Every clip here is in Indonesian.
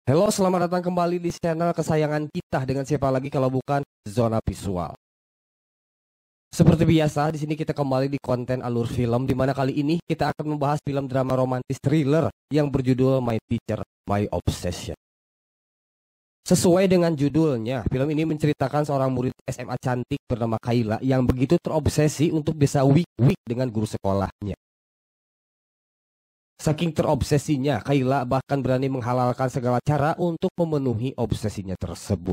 Halo, selamat datang kembali di channel kesayangan kita dengan siapa lagi kalau bukan Zona Visual. Seperti biasa, di sini kita kembali di konten alur film, di mana kali ini kita akan membahas film drama romantis thriller yang berjudul My Teacher, My Obsession. Sesuai dengan judulnya, film ini menceritakan seorang murid SMA cantik bernama Kayla yang begitu terobsesi untuk bisa weak dengan guru sekolahnya. Saking terobsesinya, Kayla bahkan berani menghalalkan segala cara untuk memenuhi obsesinya tersebut.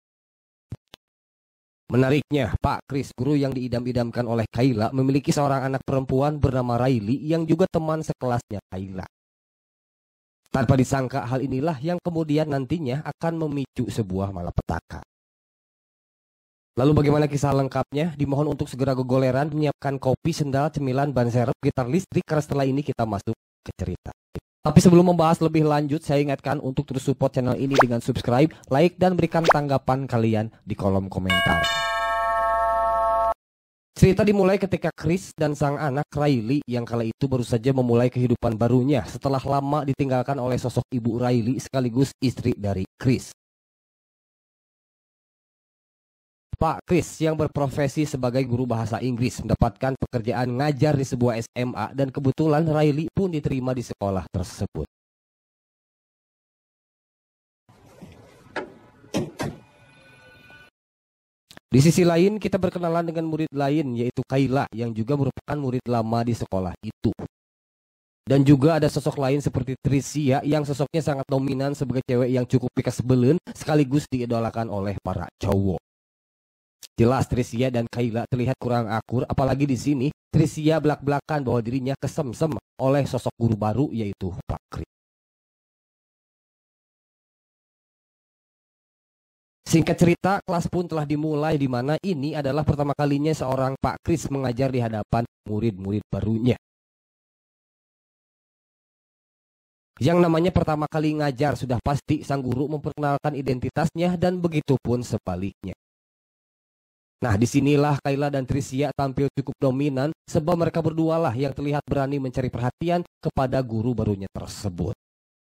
Menariknya, Pak Chris, guru yang diidam-idamkan oleh Kayla, memiliki seorang anak perempuan bernama Riley yang juga teman sekelasnya Kayla. Tanpa disangka, hal inilah yang kemudian nantinya akan memicu sebuah malapetaka. Lalu bagaimana kisah lengkapnya? Dimohon untuk segera gogoleran, menyiapkan kopi, sendal, cemilan, ban serep, gitar listrik, karena setelah ini kita masuk ke cerita. Tapi sebelum membahas lebih lanjut, saya ingatkan untuk terus support channel ini dengan subscribe, like, dan berikan tanggapan kalian di kolom komentar. Cerita dimulai ketika Chris dan sang anak Riley yang kala itu baru saja memulai kehidupan barunya setelah lama ditinggalkan oleh sosok ibu Riley sekaligus istri dari Chris. Pak Chris yang berprofesi sebagai guru bahasa Inggris mendapatkan pekerjaan ngajar di sebuah SMA dan kebetulan Riley pun diterima di sekolah tersebut. Di sisi lain kita berkenalan dengan murid lain yaitu Kayla yang juga merupakan murid lama di sekolah itu. Dan juga ada sosok lain seperti Tricia yang sosoknya sangat dominan sebagai cewek yang cukup pikas belen sekaligus diidolakan oleh para cowok. Jelas Tricia dan Kayla terlihat kurang akur, apalagi di sini Tricia belak-belakan bahwa dirinya kesemsem oleh sosok guru baru yaitu Pak Chris. Singkat cerita, kelas pun telah dimulai di mana ini adalah pertama kalinya seorang Pak Chris mengajar di hadapan murid-murid barunya. Yang namanya pertama kali ngajar sudah pasti sang guru memperkenalkan identitasnya dan begitu pun sebaliknya. Nah, disinilah Kayla dan Tricia tampil cukup dominan sebab mereka berdualah yang terlihat berani mencari perhatian kepada guru barunya tersebut.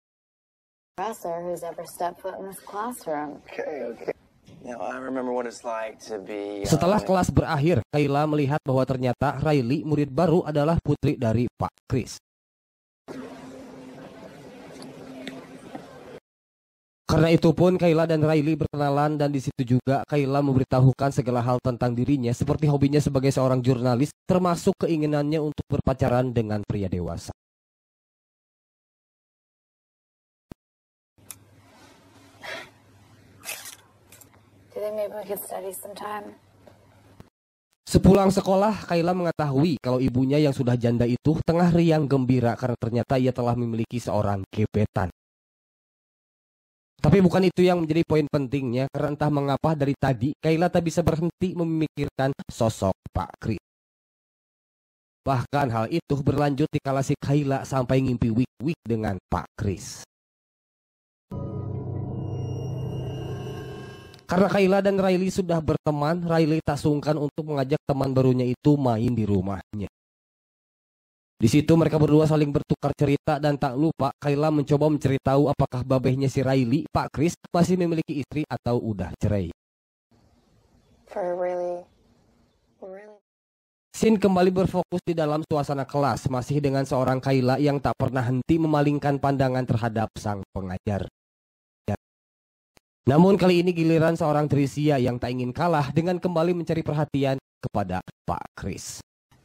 Setelah kelas berakhir, Kayla melihat bahwa ternyata Riley, murid baru, adalah putri dari Pak Chris. Karena itu pun Kayla dan Riley berkenalan dan di situ juga Kayla memberitahukan segala hal tentang dirinya seperti hobinya sebagai seorang jurnalis termasuk keinginannya untuk berpacaran dengan pria dewasa. Sepulang sekolah, Kayla mengetahui kalau ibunya yang sudah janda itu tengah riang gembira karena ternyata ia telah memiliki seorang gebetan. Tapi bukan itu yang menjadi poin pentingnya, karena entah mengapa dari tadi Kayla tak bisa berhenti memikirkan sosok Pak Chris. Bahkan hal itu berlanjut di kala si Kayla sampai ngimpi weak dengan Pak Chris. Karena Kayla dan Riley sudah berteman, Riley tak sungkan untuk mengajak teman barunya itu main di rumahnya. Di situ mereka berdua saling bertukar cerita dan tak lupa Kayla mencoba mencari tahu apakah babehnya si Riley, Pak Chris, masih memiliki istri atau udah cerai. Scene kembali berfokus di dalam suasana kelas, masih dengan seorang Kayla yang tak pernah henti memalingkan pandangan terhadap sang pengajar. Namun kali ini giliran seorang Tricia yang tak ingin kalah dengan kembali mencari perhatian kepada Pak Chris.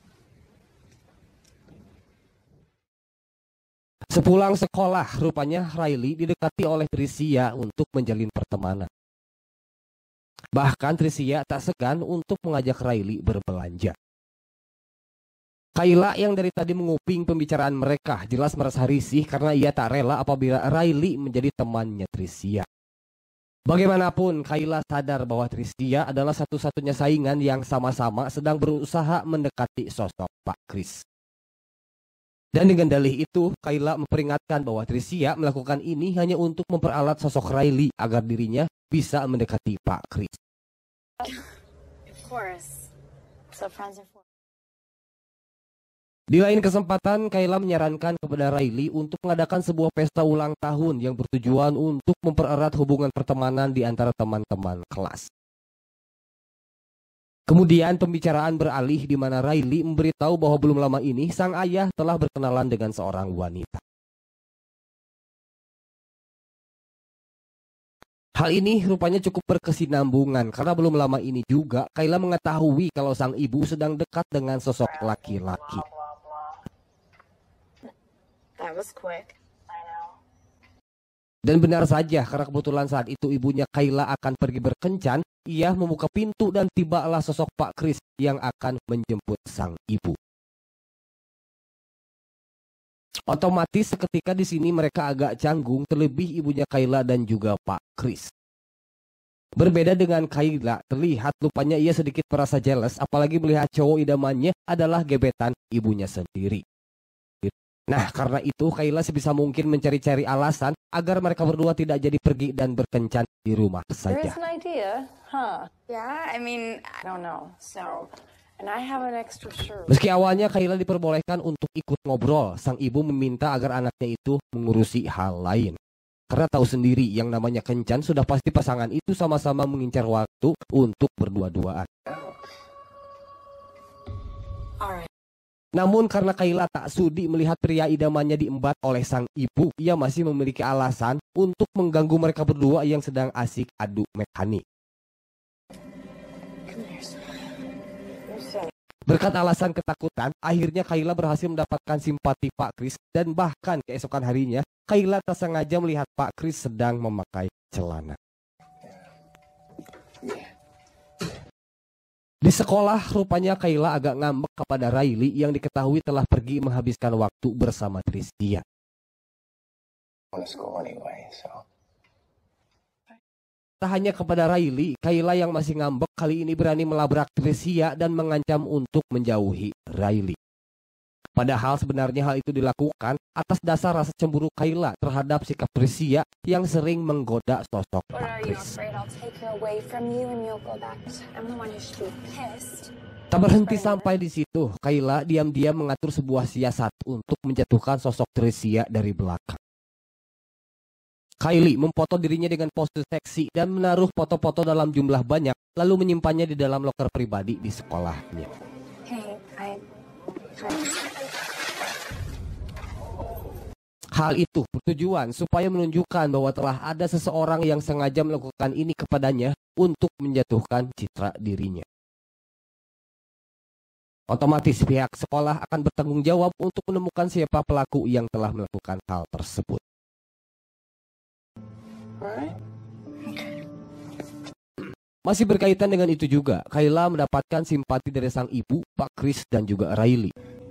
Sepulang sekolah, rupanya Riley didekati oleh Tricia untuk menjalin pertemanan. Bahkan Tricia tak segan untuk mengajak Riley berbelanja. Kayla yang dari tadi menguping pembicaraan mereka jelas merasa risih karena ia tak rela apabila Riley menjadi temannya Tricia. Bagaimanapun, Kayla sadar bahwa Tricia adalah satu-satunya saingan yang sama-sama sedang berusaha mendekati sosok Pak Chris. Dan dengan dalih itu, Kayla memperingatkan bahwa Tricia melakukan ini hanya untuk memperalat sosok Riley agar dirinya bisa mendekati Pak Chris. Di lain kesempatan, Kayla menyarankan kepada Riley untuk mengadakan sebuah pesta ulang tahun yang bertujuan untuk mempererat hubungan pertemanan di antara teman-teman kelas. Kemudian pembicaraan beralih di mana Riley memberitahu bahwa belum lama ini sang ayah telah berkenalan dengan seorang wanita. Hal ini rupanya cukup berkesinambungan karena belum lama ini juga Kayla mengetahui kalau sang ibu sedang dekat dengan sosok laki-laki. That was quick. I know. Dan benar saja karena kebetulan saat itu ibunya Kayla akan pergi berkencan, ia membuka pintu dan tibalah sosok Pak Chris yang akan menjemput sang ibu. Otomatis seketika di sini mereka agak canggung, terlebih ibunya Kayla dan juga Pak Chris. Berbeda dengan Kayla, terlihat rupanya ia sedikit merasa jealous, apalagi melihat cowok idamannya adalah gebetan ibunya sendiri. Nah, karena itu Kayla sebisa mungkin mencari-cari alasan agar mereka berdua tidak jadi pergi dan berkencan di rumah saja. There's an idea, huh? Yeah, I mean, I don't know. So, and I have an extra shirt. Meski awalnya Kayla diperbolehkan untuk ikut ngobrol, sang ibu meminta agar anaknya itu mengurusi hal lain. Karena tahu sendiri yang namanya kencan sudah pasti pasangan itu sama-sama mengincar waktu untuk berdua-duaan. Alright. Namun karena Kayla tak sudi melihat pria idamannya diembat oleh sang ibu, ia masih memiliki alasan untuk mengganggu mereka berdua yang sedang asik adu mekanik. Berkat alasan ketakutan, akhirnya Kayla berhasil mendapatkan simpati Pak Chris dan bahkan keesokan harinya, Kayla tak sengaja melihat Pak Chris sedang memakai celana. Di sekolah, rupanya Kayla agak ngambek kepada Riley yang diketahui telah pergi menghabiskan waktu bersama Tricia. Tak hanya kepada Riley, Kayla yang masih ngambek kali ini berani melabrak Tricia dan mengancam untuk menjauhi Riley. Padahal sebenarnya hal itu dilakukan atas dasar rasa cemburu Kayla terhadap sikap Tricia yang sering menggoda sosok Chris. Tak berhenti sampai di situ, Kayla diam-diam mengatur sebuah siasat untuk menjatuhkan sosok Tricia dari belakang. Kylie memfoto dirinya dengan pose seksi dan menaruh foto-foto dalam jumlah banyak, lalu menyimpannya di dalam loker pribadi di sekolahnya. Hal itu bertujuan supaya menunjukkan bahwa telah ada seseorang yang sengaja melakukan ini kepadanya untuk menjatuhkan citra dirinya. Otomatis pihak sekolah akan bertanggung jawab untuk menemukan siapa pelaku yang telah melakukan hal tersebut. Masih berkaitan dengan itu juga, Kayla mendapatkan simpati dari sang ibu, Pak Chris dan juga Riley.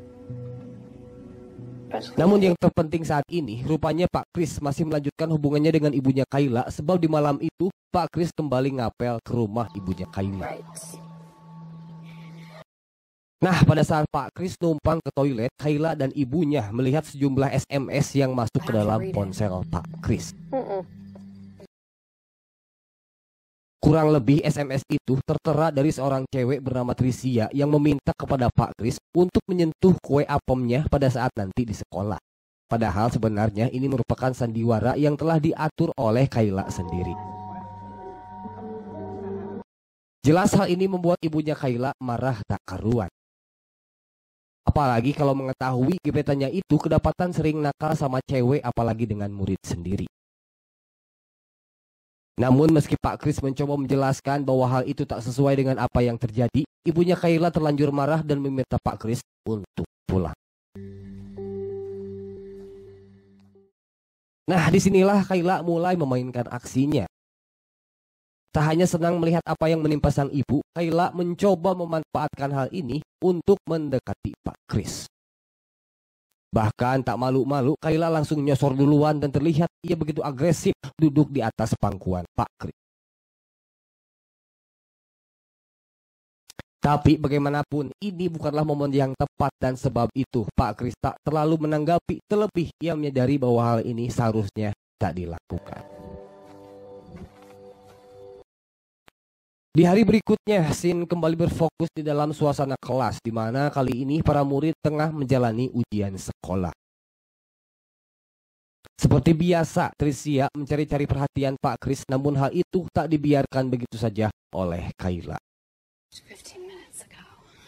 Namun yang terpenting saat ini, rupanya Pak Chris masih melanjutkan hubungannya dengan ibunya Kayla, sebab di malam itu Pak Chris kembali ngapel ke rumah ibunya Kayla. Nah, pada saat Pak Chris numpang ke toilet, Kayla dan ibunya melihat sejumlah SMS yang masuk ke dalam ponsel Pak Chris. Kurang lebih SMS itu tertera dari seorang cewek bernama Tricia yang meminta kepada Pak Chris untuk menyentuh kue apemnya pada saat nanti di sekolah. Padahal sebenarnya ini merupakan sandiwara yang telah diatur oleh Kayla sendiri. Jelas hal ini membuat ibunya Kayla marah tak karuan. Apalagi kalau mengetahui gebetannya itu kedapatan sering nakal sama cewek apalagi dengan murid sendiri. Namun meski Pak Chris mencoba menjelaskan bahwa hal itu tak sesuai dengan apa yang terjadi, ibunya Kayla terlanjur marah dan meminta Pak Chris untuk pulang. Nah, disinilah Kayla mulai memainkan aksinya. Tak hanya senang melihat apa yang menimpa sang ibu, Kayla mencoba memanfaatkan hal ini untuk mendekati Pak Chris. Bahkan tak malu-malu, Kayla langsung nyosor duluan dan terlihat ia begitu agresif duduk di atas pangkuan Pak Chris. Tapi bagaimanapun, ini bukanlah momen yang tepat dan sebab itu Pak Chris tak terlalu menanggapi, terlebih ia menyadari bahwa hal ini seharusnya tak dilakukan. Di hari berikutnya, scene kembali berfokus di dalam suasana kelas, di mana kali ini para murid tengah menjalani ujian sekolah. Seperti biasa, Tricia mencari-cari perhatian Pak Chris, namun hal itu tak dibiarkan begitu saja oleh Kayla. 15 minutes ago.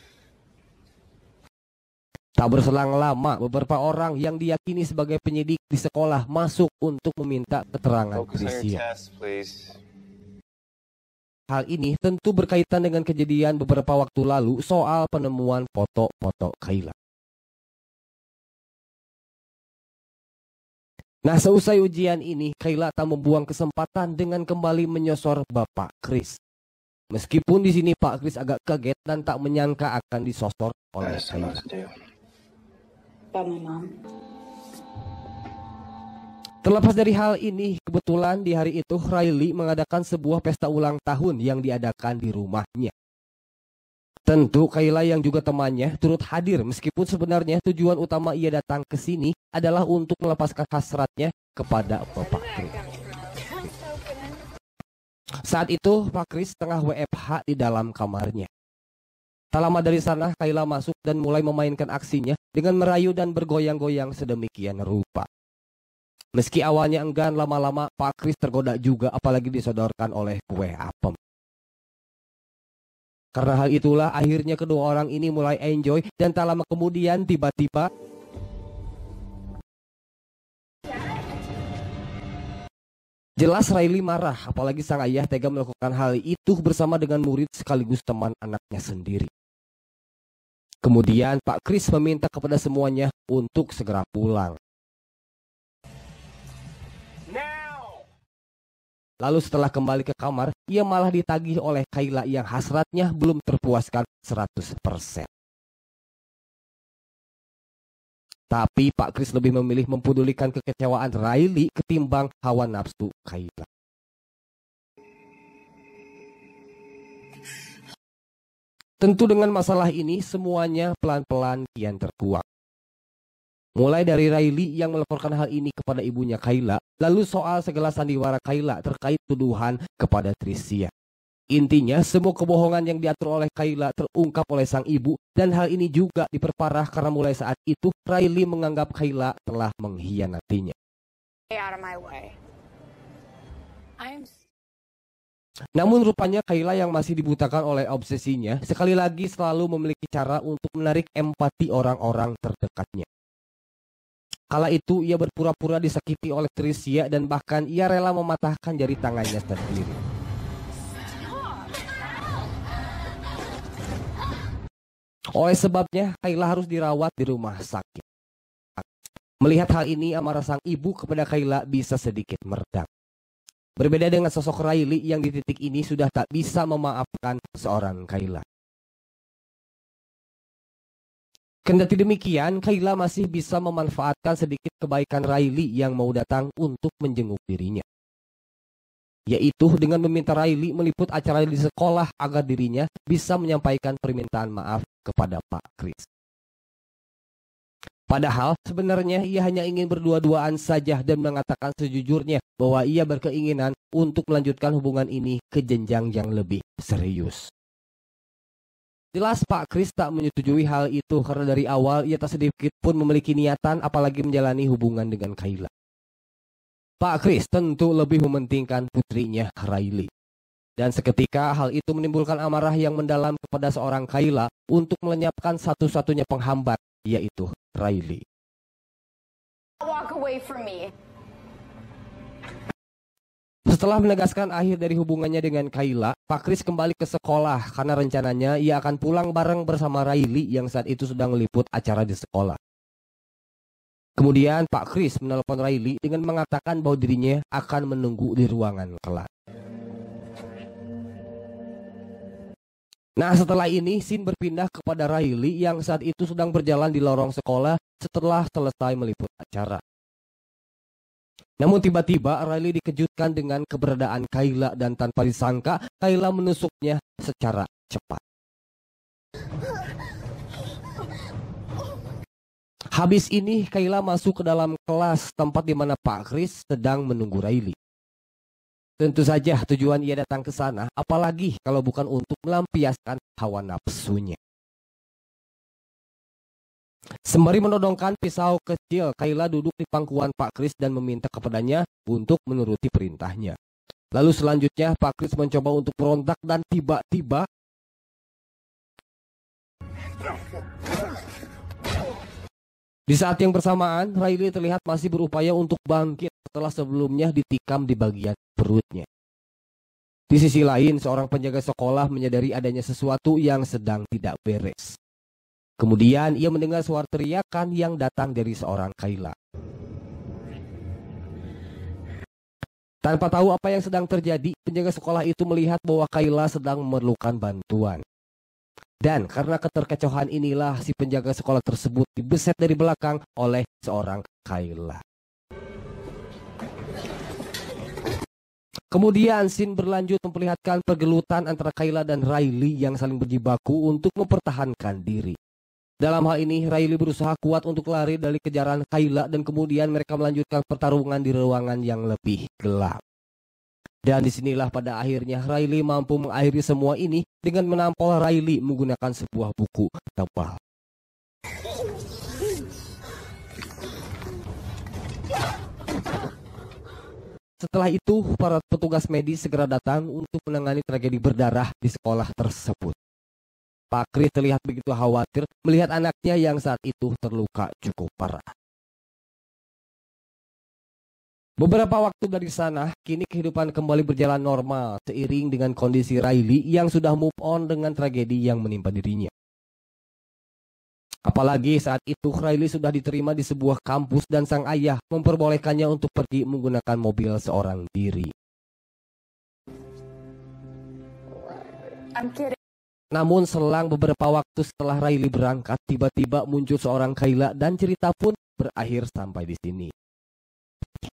Tak berselang lama, beberapa orang yang diyakini sebagai penyidik di sekolah masuk untuk meminta keterangan Tricia. Hal ini tentu berkaitan dengan kejadian beberapa waktu lalu soal penemuan foto-foto Kayla. Nah, seusai ujian ini, Kayla tak membuang kesempatan dengan kembali menyosor Bapak Chris. Meskipun di sini Pak Chris agak kaget dan tak menyangka akan disosor oleh Kayla. Terlepas dari hal ini, kebetulan di hari itu Riley mengadakan sebuah pesta ulang tahun yang diadakan di rumahnya. Tentu Kayla yang juga temannya turut hadir, meskipun sebenarnya tujuan utama ia datang ke sini adalah untuk melepaskan hasratnya kepada Bapak Chris. Saat itu Pak Chris tengah WFH di dalam kamarnya. Tak lama dari sana Kayla masuk dan mulai memainkan aksinya dengan merayu dan bergoyang-goyang sedemikian rupa. Meski awalnya enggan, lama-lama Pak Chris tergoda juga, apalagi disodorkan oleh kue apem. Karena hal itulah akhirnya kedua orang ini mulai enjoy, dan tak lama kemudian tiba-tiba jelas Riley marah, apalagi sang ayah tega melakukan hal itu bersama dengan murid sekaligus teman anaknya sendiri. Kemudian Pak Chris meminta kepada semuanya untuk segera pulang. Lalu setelah kembali ke kamar, ia malah ditagih oleh Kayla yang hasratnya belum terpuaskan 100%. Tapi Pak Chris lebih memilih mempedulikan kekecewaan Riley ketimbang hawa nafsu Kayla. Tentu dengan masalah ini semuanya pelan-pelan kian terkuak. Mulai dari Riley yang melaporkan hal ini kepada ibunya Kayla, lalu soal segala sandiwara Kayla terkait tuduhan kepada Tricia. Intinya semua kebohongan yang diatur oleh Kayla terungkap oleh sang ibu, dan hal ini juga diperparah karena mulai saat itu Riley menganggap Kayla telah mengkhianatinya. Namun rupanya Kayla yang masih dibutakan oleh obsesinya sekali lagi selalu memiliki cara untuk menarik empati orang-orang terdekatnya. Kala itu ia berpura-pura disakiti oleh Tricia dan bahkan ia rela mematahkan jari tangannya sendiri. Oleh sebabnya Kayla harus dirawat di rumah sakit. Melihat hal ini, amarah sang ibu kepada Kayla bisa sedikit meredak. Berbeda dengan sosok Riley yang di titik ini sudah tak bisa memaafkan seorang Kayla. Kendati demikian, Kayla masih bisa memanfaatkan sedikit kebaikan Riley yang mau datang untuk menjenguk dirinya. Yaitu dengan meminta Riley meliput acara di sekolah agar dirinya bisa menyampaikan permintaan maaf kepada Pak Chris. Padahal sebenarnya ia hanya ingin berdua-duaan saja dan mengatakan sejujurnya bahwa ia berkeinginan untuk melanjutkan hubungan ini ke jenjang yang lebih serius. Jelas Pak Chris tak menyetujui hal itu karena dari awal ia tak sedikit pun memiliki niatan apalagi menjalani hubungan dengan Kayla. Pak Chris tentu lebih mementingkan putrinya Riley. Dan seketika hal itu menimbulkan amarah yang mendalam kepada seorang Kayla untuk melenyapkan satu-satunya penghambat, yaitu Riley. Walk away from me. Setelah menegaskan akhir dari hubungannya dengan Kayla, Pak Chris kembali ke sekolah karena rencananya ia akan pulang bareng bersama Riley yang saat itu sedang meliput acara di sekolah. Kemudian Pak Chris menelpon Riley dengan mengatakan bahwa dirinya akan menunggu di ruangan kelas. Nah, setelah ini scene berpindah kepada Riley yang saat itu sedang berjalan di lorong sekolah setelah selesai meliput acara. Namun tiba-tiba Riley dikejutkan dengan keberadaan Kayla dan tanpa disangka Kayla menusuknya secara cepat. Habis ini Kayla masuk ke dalam kelas tempat di mana Pak Chris sedang menunggu Riley. Tentu saja tujuan ia datang ke sana, apalagi kalau bukan untuk melampiaskan hawa nafsunya. Sembari menodongkan pisau kecil, Kayla duduk di pangkuan Pak Kris dan meminta kepadanya untuk menuruti perintahnya. Lalu selanjutnya Pak Kris mencoba untuk berontak dan tiba-tiba di saat yang bersamaan, Riley terlihat masih berupaya untuk bangkit setelah sebelumnya ditikam di bagian perutnya. Di sisi lain, seorang penjaga sekolah menyadari adanya sesuatu yang sedang tidak beres. Kemudian ia mendengar suara teriakan yang datang dari seorang Kayla. Tanpa tahu apa yang sedang terjadi, penjaga sekolah itu melihat bahwa Kayla sedang memerlukan bantuan. Dan karena keterkecohan inilah si penjaga sekolah tersebut dibeset dari belakang oleh seorang Kayla. Kemudian scene berlanjut memperlihatkan pergelutan antara Kayla dan Riley yang saling berjibaku untuk mempertahankan diri. Dalam hal ini Riley berusaha kuat untuk lari dari kejaran Kayla dan kemudian mereka melanjutkan pertarungan di ruangan yang lebih gelap. Dan disinilah pada akhirnya Riley mampu mengakhiri semua ini dengan menampol Riley menggunakan sebuah buku tebal. Setelah itu, para petugas medis segera datang untuk menangani tragedi berdarah di sekolah tersebut. Pak Kris terlihat begitu khawatir melihat anaknya yang saat itu terluka cukup parah. Beberapa waktu dari sana, kini kehidupan kembali berjalan normal seiring dengan kondisi Riley yang sudah move on dengan tragedi yang menimpa dirinya. Apalagi saat itu Riley sudah diterima di sebuah kampus dan sang ayah memperbolehkannya untuk pergi menggunakan mobil seorang diri. Namun selang beberapa waktu setelah Riley berangkat, tiba-tiba muncul seorang Kayla dan cerita pun berakhir sampai di sini.